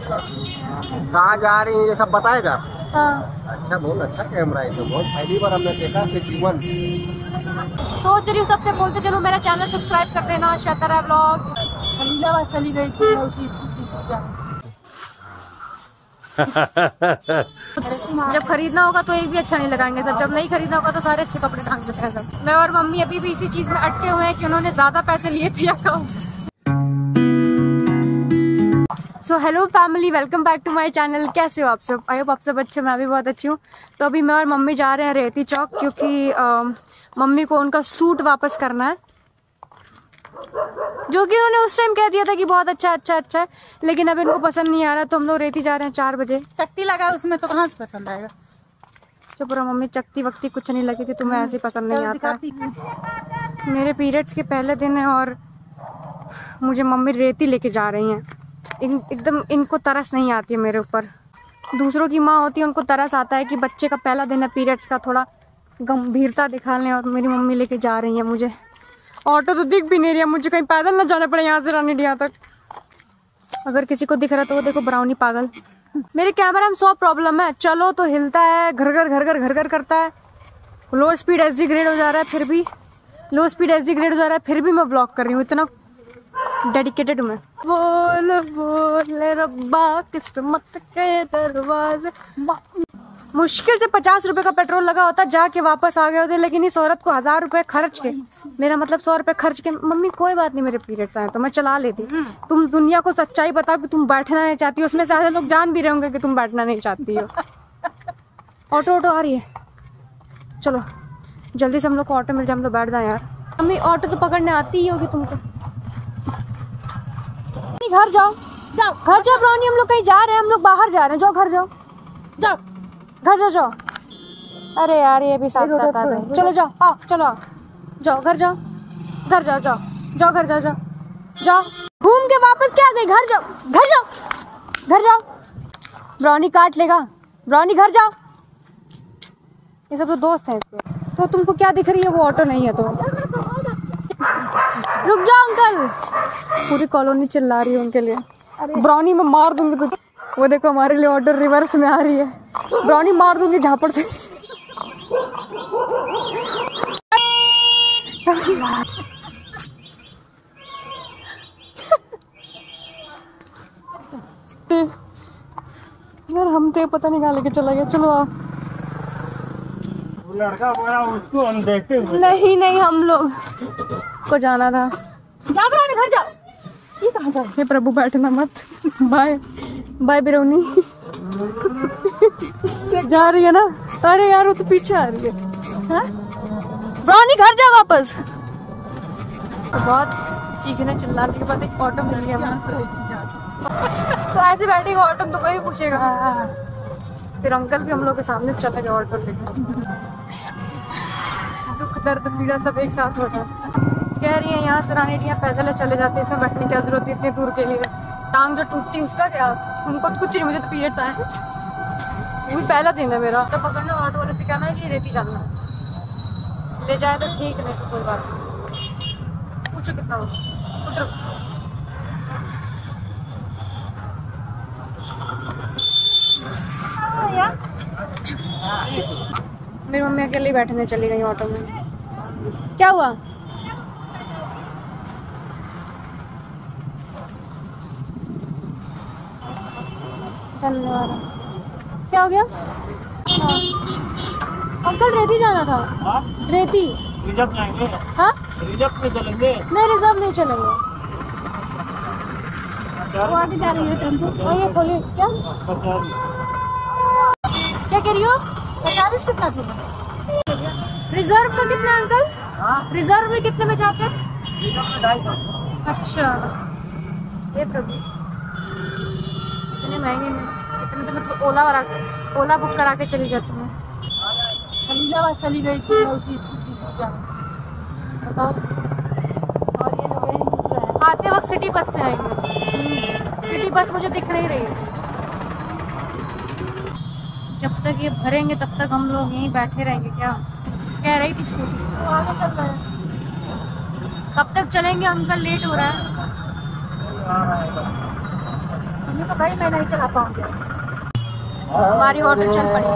कहाँ जा रही है ये सब बताएगा? हाँ। अच्छा, बहुत अच्छा कैमरा है, तो बहुत पहली बार हमने देखा कि जीवन। सोच रही हूँ सबसे बोलते चलो मेरा चैनल सब्सक्राइब कर देना। शतरा ब्लॉग खलीलाबाद चली गई थी उसी 30 रुपया। जब खरीदना होगा तो एक भी अच्छा नहीं लगाएंगे सब, जब नहीं खरीदना होगा तो सारे अच्छे कपड़े टांग देते हैं सब। मैं और मम्मी अभी भी इसी चीज में अटके हुए हैं कि उन्होंने ज्यादा पैसे लिए थे या कम। So hello family, welcome back to my channel. कैसे हो आप सब? आई होप आप सब अच्छे, मैं भी बहुत अच्छी हूँ। तो अभी मैं और मम्मी जा रहे हैं रेती चौक, क्योंकि मम्मी को उनका सूट वापस करना है, जो कि उन्होंने उस टाइम कह दिया था कि बहुत अच्छा है, लेकिन अब इनको पसंद नहीं आ रहा। तो हम लोग रेती जा रहे हैं 4 बजे। चट्टी लगा उसमें तो कहाँ से पसंद आएगा? चुप रहो मम्मी, चकती वक्ती कुछ नहीं लगी थी, तुम्हें ऐसे पसंद नहीं आता। मेरे पीरियड्स के पहले दिन है और मुझे मम्मी रेती लेके जा रही हैं। एकदम इनको तरस नहीं आती है मेरे ऊपर। दूसरों की माँ होती है, उनको तरस आता है कि बच्चे का पहला दिन है पीरियड्स का, थोड़ा गंभीरता दिखा लें, और मेरी मम्मी लेके जा रही है मुझे। ऑटो तो दिख भी नहीं रही है, मुझे कहीं पैदल ना जाना पड़े यहाँ से रानीडिया तक। अगर किसी को दिख रहा तो वो देखो ब्राउनी पागल। मेरे कैमरा में 100 प्रॉब्लम है, चलो तो हिलता है, घर घर करता है। लो स्पीड SD ग्रेड हो जा रहा है, फिर भी लो स्पीड SD ग्रेड हो जा रहा है, फिर भी मैं ब्लॉक कर रही हूँ। इतना डेडिकेटेड हूँ मैं। बोल बोल रब्बा किस्मत के दरवाजे। मुश्किल से 50 रुपए का पेट्रोल लगा होता, जाके वापस आ गए होते, लेकिन इस औरत को 1000 रुपए खर्च के, मेरा मतलब 100 रुपए खर्च के, मम्मी कोई बात नहीं मेरे पीरियड्स आए तो मैं चला लेती। तुम दुनिया को सच्चाई बताओ कि तुम बैठना नहीं चाहती हो, उसमें से आधे लोग जान भी रहे होंगे कि तुम बैठना नहीं चाहती हो। ऑटो आ रही है, चलो जल्दी से हम लोग को ऑटो मिल जाए, हम लोग बैठ जाए यार। मम्मी ऑटो तो पकड़ने आती ही होगी तुमको। घर जाओ घर जाओ ब्राउनी, हम लोग कहीं जा रहे हैं, हम लोग बाहर जा रहे हैं। जाओ घर जाओ जाओ। अरे यार ये भी साथ आ गए। चलो जाओ, आओ चलो आओ, जाओ घर जाओ घर जाओ। घूम के वापस क्या गई? घर जाओ। ब्राउनी काट लेगा, ब्राउनी घर जाओ। ये सब तो दोस्त हैं इसके। तो तुमको क्या दिख रही है? वो ऑटो नहीं है तो रुक जाओ अंकल। पूरी कॉलोनी चिल्ला रही है उनके लिए। ब्राउनी में मार दूंगी तो वो देखो हमारे लिए ऑर्डर रिवर्स में आ रही है। ब्राउनी मार दूंगी झापड़ से। यार हम तो पता नहीं कहाँ लेके चला गया। चलो आप। लड़का बोला उसको हम देखते हुए। नहीं हम लोग को जाना था। जाओ घर जाओ। ये कहाँ जाओ? हे प्रभु बैठना मत। बाय बिरौनी। जा रही है ना? अरे यार वो तो पीछे आ रही है। ब्राउनी घर जा वापस। तो बहुत चीखने चिल्लाने के बाद एक ऑटो मिल गया। तो ऐसे बैठेगा ऑटो तो कोई पूछेगा। फिर अंकल भी हम लोग के सामने से चला गया ऑटो लेकर। दुख दर्द पीड़ा सब एक साथ होता है। कह रही है यहाँ से रानीडिया पैदल चले जाते, इसमें बैठने की जरूरत है इतनी दूर के लिए। टांग जो टूटती उसका क्या? उनको तो कुछ नहीं, मुझे तो पीरियड्स आए हैं। वो भी पहला दिन है मेरा। तो पकड़ना, ऑटो वाले से कहना है कि रेती जाना ले जाए तो ठीक, नहीं तो कोई बात नहीं। पूछो कितना हो, उतरो। मेरी मम्मी अकेले बैठने चली गई ऑटो में। क्या हुआ? धन्यवाद। क्या हो गया? हाँ। अंकल रेती जाना था। रेती रिजर्व जाएंगे? हाँ रिजर्व में चलेंगे? नहीं रिजर्व नहीं चलेंगे। वो आगे जा रही है टेम्पो। ये खोलिए। क्या कह रही हो? 40 कितना था? रिजर्व का कितना अंकल? रिजर्व में कितने में जाते हैं? 250। अच्छा ये प्रभु, इतने महंगे में, इतने तो मतलब ओला बुक करा के चली जाती हूँ। खलीलाबाद चली गई थी उसी 30 रुपया। बताओ। और ये लोग आते वक्त सिटी बस से आएंगे। सिटी बस मुझे दिख नहीं रही है। जब तक ये भरेंगे तब तक हम लोग यहीं बैठे रहेंगे क्या? कह रही थी स्कूटी आगे चल रहा है। कब तक चलेंगे अंकल? लेट हो रहा है। मम्मी को भाई मैं नहीं चला पाऊंगी। हमारी ऑटो चल पड़ी।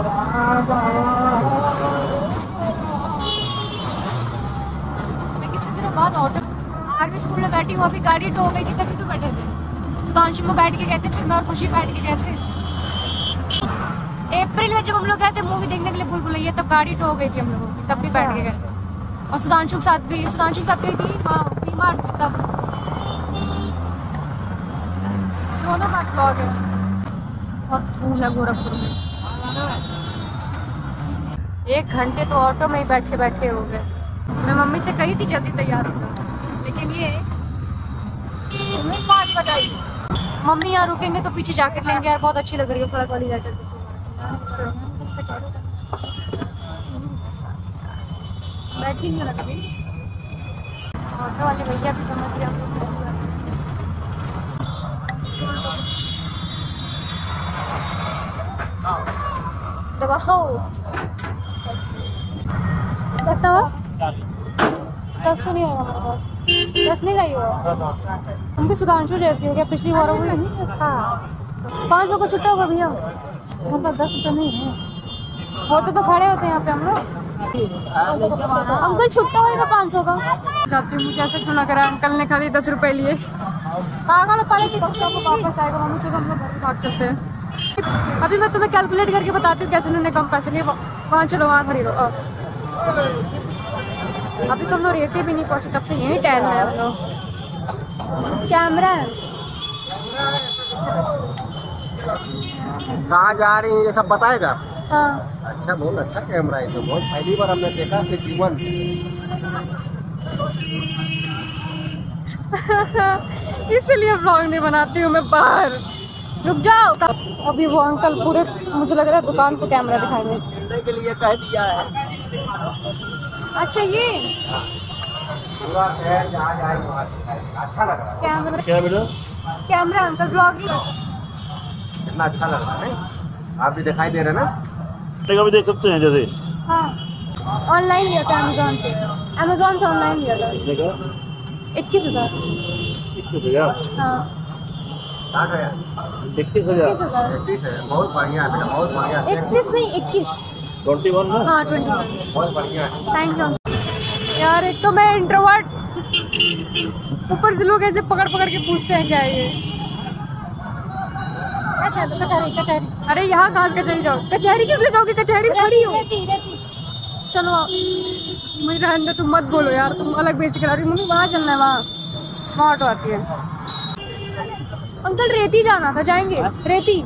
मैं कितने दिनों बाद ऑटो 8वीं स्कूल में बैठी हूँ, अभी गाड़ी टो हो गई थी तभी तो बैठे थे। सुधांशु में बैठ के गए थे, फिर मैं और खुशी बैठ के गए थे। अप्रैल में जब हम लोग गए थे मूवी देखने के लिए भूल भुलैया, तब गाड़ी टो हो गई थी हम लोगों की, तब भी बैठ के गए थे। और सुधांशु के साथ गई थी वहाँ बीमार थी तब। दोनों का ब्लॉग है। बहुत धूल है गोरखपुर में। 1 घंटे तो ऑटो में ही बैठे हो गए। मैं मम्मी से कही थी जल्दी तैयार हो जाओ, लेकिन ये 5 बजाई। मम्मी यहाँ रुकेंगे तो पीछे जैकेट लेंगे यार, बहुत अच्छी लग रही है सड़क वाली जैकेट। बैठी नहीं लग रही। ऑटो वाले भैया भी समझ गया। दबाओ 10 तो नहीं होगा मेरे पास, 10 नहीं लाई होगा। हम भी सुधांशु जैसी हो गया पिछली बार। 500 का छुट्टा होगा भैया, मतलब 10 रुपये नहीं है। होते तो खड़े होते हैं यहाँ पे हम लोग। अंकल छुट्टा होएगा 500 का। जाती हूँ, मुझे ऐसे क्यों ना करा, अंकल ने खाली 10 रुपये लिए। पागल पहले वापस आएगा मम्मी, चलो हम लोग भाग चलते हैं। अभी मैं तुम्हें कैलकुलेट करके बताती हूँ कैसे उन्होंने कम पैसे लिए। वहाँ चलो, वहाँ खड़ी रहो। अभी तो हम लोग रेते भी नहीं पहुँचे, तब से यहीं टहल रहे हैं हम लोग। कैमरा है। कहाँ जा रही है ये सब बताएगा? हाँ अच्छा, बहुत अच्छा कैमरा है, तो बहुत पहली बार हमने देखा अपने जीवन। इसलिए व्लॉग नहीं बनाती हूँ मैं बाहर। रुक जाओ। अभी वो अंकल पूरे, मुझे लग रहा है दुकान पे कैमरा दिखाएंगे के लिए कह दिया है। अच्छा ये पूरा शहर जहाँ जाए वहाँ दिखाएगा। अच्छा लग रहा है। कैमरा, क्या बेटा? Camera uncle vlogging. कितना अच्छा लग रहा है नहीं? आप भी दिखाई दे रहे ना? भी देख सकते हैं जैसे। हाँ ऑनलाइन लिया था अमेजोन से ऑनलाइन लिया था। 21,000। 21,000? हाँ 21,000? 21,000। है, बहुत बढ़िया है बेटा, बहुत बढ़िया है। 31 नहीं 21। 21 ना? हाँ 21। बहुत बढ़िया है। थैंक यू यार। एक तो मैं इंट्रोवर्ट, ऊपर से लोग ऐसे पकड़ पकड़ के पूछते हैं क्या है ये। कचहरी। अरे यहाँ कहाँ कचहरी जाओ? कचहरी किस लिए जाओगे? कचहरी खड़ी हो। चलो मुझे रहने दो, तुम मत बोलो यार, तुम अलग बेइज्जती करा रही हो। मम्मी वहाँ चलना है, वहाँ ऑटो आती है। अंकल रेती जाना था, जाएंगे रेती।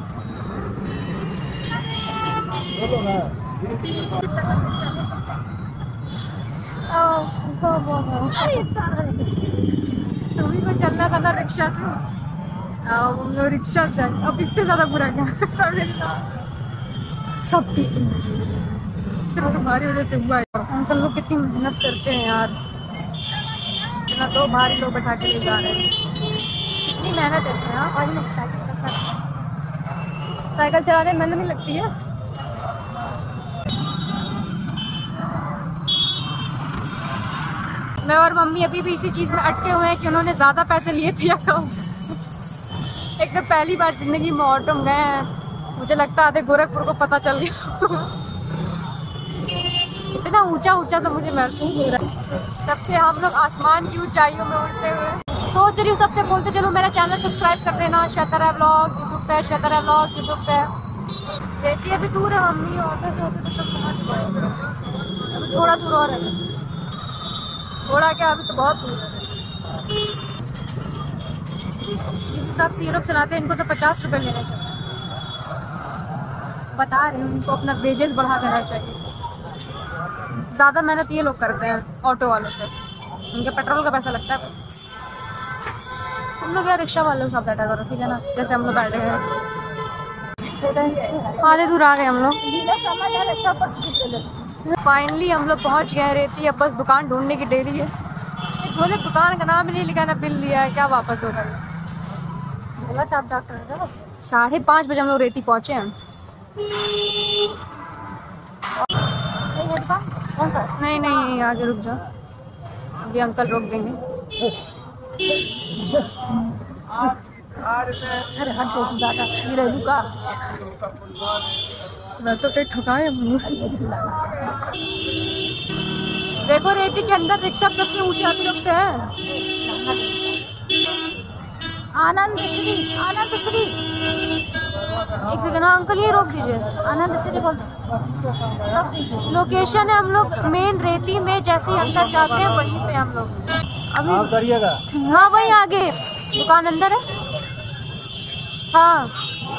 तुम्ही को चलना था ना रिक्शा से। रिक्शा से अब इससे ज्यादा बुरा क्या हो सकता है? सब सिर्फ तुम्हारी वजह से हुआ है। अंकल लोग कितनी मेहनत करते हैं यार, इतना तो भारी लोग बैठा के ले जा रहे हैं। कितनी मेहनत है इसमें। हाँ साइकिल चलाने में मेहनत नहीं लगती है। मैं और मम्मी अभी भी इसी चीज़ में अटके हुए हैं कि उन्होंने ज़्यादा पैसे लिए थे या कम। एक तो पहली बार जिंदगी में ऑटो में गए हैं, मुझे लगता है आधे गोरखपुर को पता चल गया। इतना ऊंचा तो मुझे महसूस हो रहा है, सबसे हम लोग आसमान की ऊंचाइयों में उड़ते हुए। सोच रही हूँ सबसे बोलते चलो मेरा चैनल सब्सक्राइब कर देना, श्वेता व्लॉग यूट्यूब पे, श्वेता व्लॉग यूट्यूब पे। कहती है अभी दूर है मम्मी, ऑटो से होते तो सब पहुँच पाएंगे। अभी थोड़ा दूर और है, थोड़ा क्या अभी तो बहुत दूर है। जिस हिसाब से ये लोग चलाते हैं इनको तो 50 रुपये लेने चाहिए। बता रही हूँ इनको अपना वेजेस बढ़ा देना चाहिए। ज़्यादा मेहनत ये लोग करते हैं ऑटो वालों से, उनके पेट्रोल का पैसा लगता है बस। तुम लोग यार रिक्शा वालों के साथ बैठा करो, ठीक है ना? जैसे हम लोग बैठे हैं, आधे दूर आ गए हम लोग। फाइनली हम लोग पहुँच गए रेती। अब बस दुकान ढूंढने की देरी है। बोले दुकान का नाम नहीं लिखा, ना बिल लिया है, क्या वापस होगा? 5:30 बजे हम लोग रेती पहुँचे हैं। नहीं आगे रुक जाओ, अभी अंकल रोक देंगे। अरे हट जाओ तू दादा, ये रहलू का मैं तो कहीं ठुकाए देखो रेती के अंदर रिक्शा सबसे ऊंचे आते रखते हैं। आनंद श्री, आनंद श्री, एक सेकंड। हाँ अंकल ये रोक दीजिए, आनंद श्री बोल रोक दीजिए। लोकेशन है हम लोग मेन रेती में, जैसे ही अंदर जाते हैं वहीं पे हम लोग अभी करिएगा। हाँ वहीं आगे दुकान अंदर है। हाँ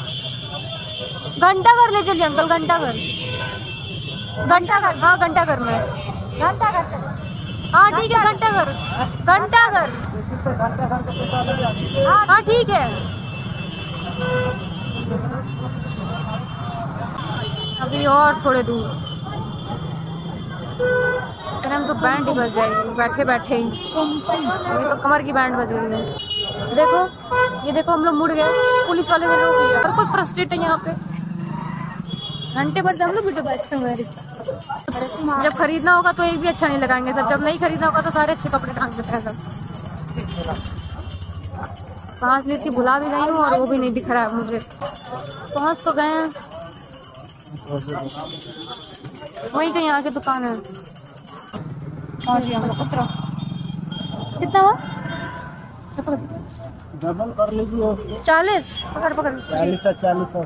घंटाघर ले चलिए अंकल, घंटाघर, घंटाघर, हाँ घंटाघर में, घंटाघर चलो। हाँ ठीक है घंटाघर, घंटाघर, हाँ ठीक है। अभी और थोड़े दूर, इतने हम तो बैंड ही बज जाएगी बैठे बैठे ही। अभी तो कमर की बैंड बज गई है। देखो ये देखो हम लोग मुड़ गए, पुलिस वाले ने रोक लिया। और कोई फ्रस्ट्रेट है यहाँ पे, घंटे भर से हम लोग वीडियो बैठते हुए। जब खरीदना होगा तो एक भी अच्छा नहीं लगाएंगे सर, जब नहीं खरीदना होगा तो सारे अच्छे कपड़े टांग देते हैं सब। सांस लेती भुला भी गई हूँ और वो भी नहीं दिख रहा है मुझे। पहुँच तो गए हैं, वहीं कहीं आके दुकान है। पहुँच गया हम लोग। उतरो, कितना हुआ? डबल कर लीजिए। 40 पकड़ पकड़ 40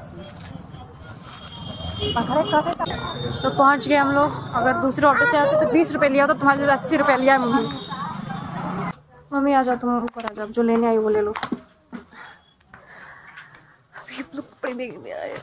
तो पहुंच गए हम लोग। अगर दूसरे ऑटो से आते तो 20 रुपए लिया, तो तुम्हारे 80 रुपए लिया है मम्मी। मम्मी आ जाओ, तुम ऊपर आ जाओ, जो लेने आई वो ले लो। अभी लोग कपड़े देखने आए।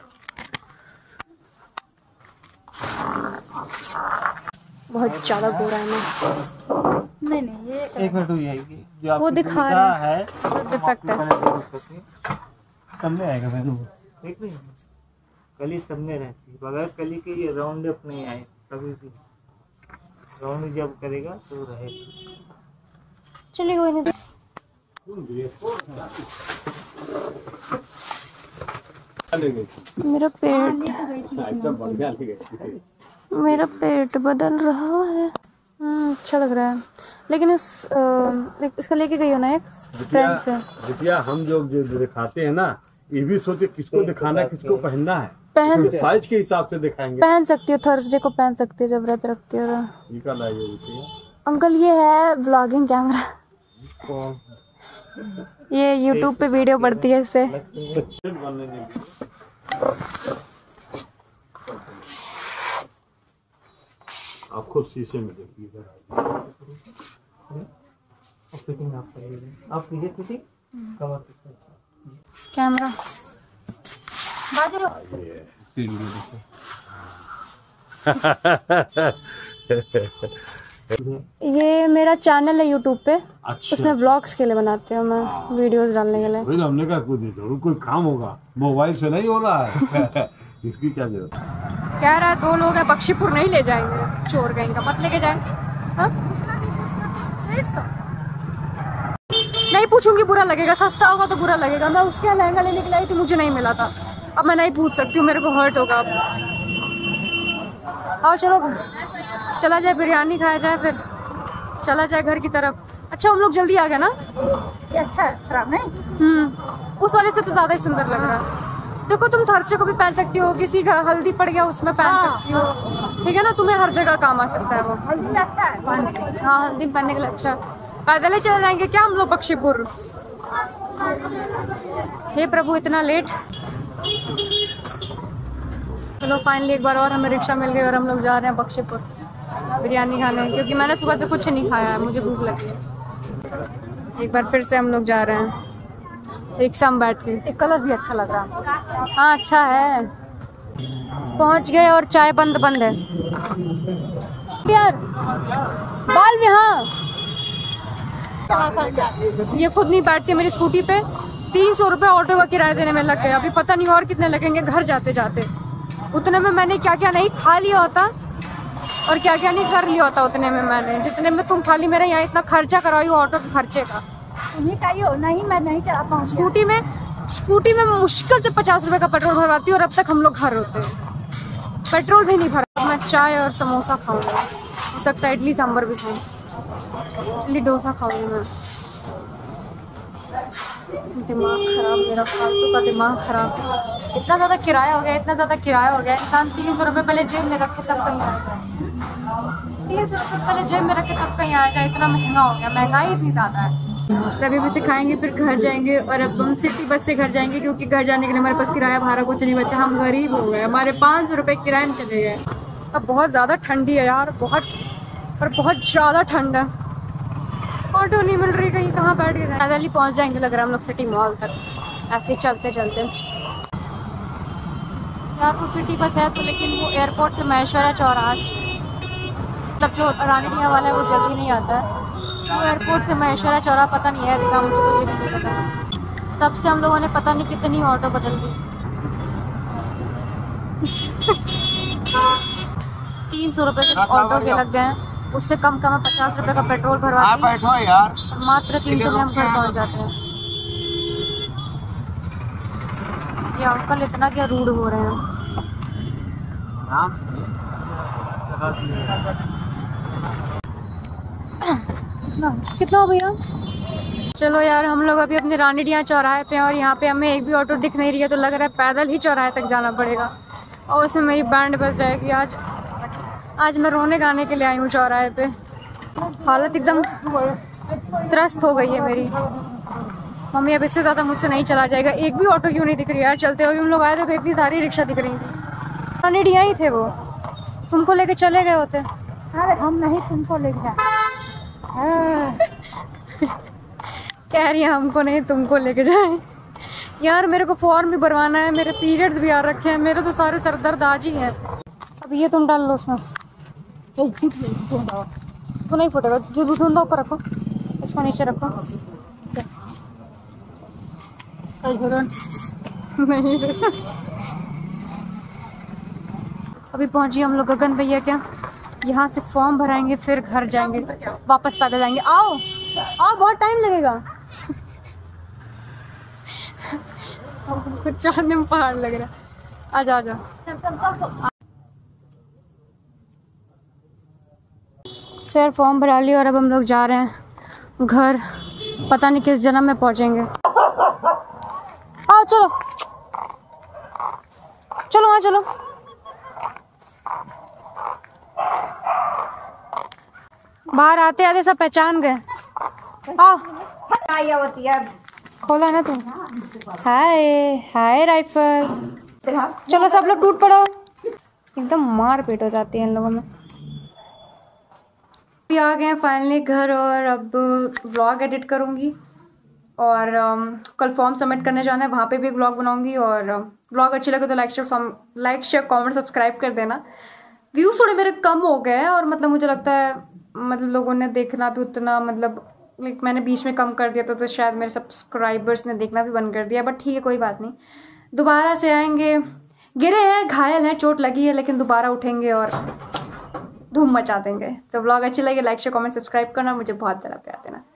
बहुत ज्यादा गोरा है मैं। नहीं नहीं ये एक मिनट हुई है जो वो दिखा रहा है डिफेक्ट है। सामने आएगा मैंने देख नहीं, कली सामने रहती है, बगैर कली के ये राउंड अप नहीं आए कभी भी। राउंड जब करेगा तो रहेगा। चलिए कोई नहीं। मेरा पेट बदल रहा है। अच्छा लग रहा है, लेकिन इसका लेके गई हो ना एक फ्रेंड से। बिटिया हम जो दिखाते हैं ना, ये भी सोचे किसको दिखाना है, किसको पहनना है। पहन साइज के हिसाब से दिखाएंगे। पहन सकती हो, थर्सडे को पहन सकती हो जब व्रत रखती हो तो। ये क्या लाइए बिटिया? अंकल ये है ब्लॉगिंग कैमरा, ये यूट्यूब पे वीडियो पड़ती है इससे। आप खुद शीशे में देखिए। आप किसी कमर कैमरा ये मेरा चैनल है यूट्यूब पे। अच्छा। उसमें व्लॉग्स के लिए बनाते हैं मैं, वीडियोस डालने के लिए। वही तो हमने कहा कोई काम होगा, मोबाइल से नहीं हो रहा है। इसकी क्या जरूरत? कह रहा है 2 लोग हैं बख्शीपुर, नहीं ले जाएंगे, चोर गए इनका, मत लेके जाए। हाँ? नहीं पूछूंगी, बुरा लगेगा, सस्ता होगा तो बुरा लगेगा। मैं उसके यहाँ लहंगा लेने के लिए आई थी, मुझे नहीं मिला था। अब मैं नहीं पूछ सकती हूँ, मेरे को हर्ट होगा। अब आओ चलो चला जाए, बिरयानी खाया जाए, फिर चला जाए घर की तरफ। अच्छा हम लोग जल्दी आ गए ना। ये अच्छा है, खराब नहीं। उस वाले से तो ज्यादा ही सुंदर लग रहा है। देखो तुम थर्सडे को भी पहन सकती हो, किसी का हल्दी पड़ गया उसमें पहन सकती हो, ठीक है ना। तुम्हें हर जगह काम आ सकता है वो। हल्दी में अच्छा है पहनने के लिए। हाँ हल्दी पहनने के लिए अच्छा है। पैदल ही चले जाएंगे क्या हम लोग बख्शीपुर? हे प्रभु इतना लेट। चलो फाइनली एक बार और हमें रिक्शा मिल गई और हम लोग जा रहे हैं बख्शीपुर बिरयानी खाने, क्योंकि मैंने सुबह से कुछ नहीं खाया है, मुझे भूख लगी है। एक बार फिर से हम लोग जा रहे हैं रिक्शा में बैठ के। कलर भी अच्छा लग रहा है। हाँ अच्छा है। पहुंच गए और चाय बंद है यार। बाल में हाँ ये खुद नहीं बैठती मेरी स्कूटी पे। 300 रुपये ऑटो का किराया देने में लग गए। अभी पता नहीं और कितने लगेंगे घर जाते जाते। उतने में मैंने क्या क्या नहीं खा लिया होता और क्या क्या नहीं कर लिया होता उतने में मैंने, जितने में तुम खाली मेरे यहाँ इतना खर्चा करवाई हो ऑटो के खर्चे का। तुम्हें चाहिए नहीं, मैं नहीं चला पाऊँ। स्कूटी में मुश्किल से 50 रुपये का पेट्रोल भरवाती हूँ और अब तक हम लोग घर होते हैं, पेट्रोल भी नहीं भरा। मैं चाय और समोसा खाऊंगा, हो सकता है इडली सांभर भी खाऊँ। इडली डोसा खाऊंगी मैं। दिमाग खराब, मेरा फालतू का दिमाग खराब। इतना ज़्यादा किराया हो गया, इतना ज़्यादा किराया हो गया। इंसान 300 रुपये पहले जेब में रखे तब कहीं आ जाए, 300 रुपये पहले जेब में रखे तब कहीं आ जाए। इतना महंगा हो गया, महंगाई इतनी ज़्यादा है। तभी बस से खाएंगे, फिर घर जाएंगे। और अब हम सिटी बस से घर जाएंगे क्योंकि घर जाने के लिए हमारे पास किराया भाड़ा कुछ नहीं बचा। हम गरीब हो गए, हमारे 500 रुपये किराए में चले गए। अब बहुत ज़्यादा ठंडी है यार, बहुत और बहुत ज़्यादा ठंड है। ऑटो नहीं मिल रही, कहीं कहाँ बैठ के पैदल ही पहुँच जाएंगे लग रहा है हम लोग सिटी मॉल तक, ऐसे चलते चलते। यार वो सिटी बस है तो, लेकिन वो एयरपोर्ट से महेश्वरा चौराहा, मतलब जो रानीडिया वाला है वो जल्दी नहीं आता है। तो एयरपोर्ट से महेश्वरा चौराहा पता नहीं है अभी का, मुझे तो ये भी नहीं पता। तब से हम लोगों ने पता नहीं कितनी ऑटो बदल दी। 300 रुपये के ऑटो के लग गए हैं, उससे कम 50 रुपये का पेट्रोल भरवा दी। बैठो यार, मात्र 300 में हम घर पहुँच जाते हैं। ये अंकल इतना क्या रूड हो रहे हैं। कितना हो भैया? चलो यार, हम लोग अभी अपने रानीडिया चौराहे पे हैं और यहाँ पे हमें एक भी ऑटो दिख नहीं रही है, तो लग रहा है पैदल ही चौराहे तक जाना पड़ेगा। और उसमें मेरी बैंड बज जाएगी। आज मैं रोने गाने के लिए आई हूँ चौराहे पे। हालत एकदम त्रस्त हो गई है मेरी। मम्मी अब इससे ज़्यादा मुझसे नहीं चला जाएगा। एक भी ऑटो क्यों नहीं दिख रही यार? चलते हुए हम लोग आए थे तो इतनी सारी रिक्शा दिख रही थी। रानीडिया ही थे वो, तुमको लेके चले गए होते। अरे हम नहीं, तुमको ले गया। कह रही है हमको नहीं, तुमको लेके जाए। यार मेरे को फॉर्म भी भरवाना है, मेरे पीरियड्स भी आ रखे हैं, मेरे तो सारे सर दर्द आज ही हैं। अब ये तुम डाल लो उसमें, तो नहीं फूटेगा। जो दूध धुंधा ऊपर रखो, इसको नीचे रखो। नहीं अभी पहुंची हम लोग गगन भैया क्या, यहाँ से फॉर्म भराएंगे, फिर घर जाएंगे, वापस पैदल जाएंगे। आओ आओ, बहुत टाइम लगेगा। कुछ चढ़ने में पहाड़ लग रहा है। आजा आजा। सर फॉर्म भरा लिया और अब हम लोग जा रहे हैं घर। पता नहीं किस जन्म में पहुंचेंगे। आओ चलो चलो, वहाँ चलो। बाहर आते आते सब पहचान गए। आओ, खोला ना तुम? हाय हाय राइफल। चलो सब लोग टूट पड़ो। एकदम मार पीट हो जाती है इन लोगों में। अभी आ गए फाइनली घर और अब व्लॉग एडिट करूँगी और कल फॉर्म सबमिट करने जाना है, वहाँ पे भी एक व्लॉग बनाऊँगी। और व्लॉग अच्छी लगे तो लाइक शेयर कमेंट सब्सक्राइब कर देना। व्यूज़ थोड़े मेरे कम हो गए हैं और मतलब मुझे लगता है मतलब लोगों ने देखना भी उतना, मतलब लाइक मैंने बीच में कम कर दिया तो शायद मेरे सब्सक्राइबर्स ने देखना भी बंद कर दिया। बट ठीक है, कोई बात नहीं, दोबारा से आएंगे। गिरे हैं, घायल हैं, चोट लगी है, लेकिन दोबारा उठेंगे और धूम मचा देंगे। तो व्लॉग अच्छी लगे लाइक शेयर कमेंट सब्सक्राइब करना, मुझे बहुत ज़्यादा प्यार देना।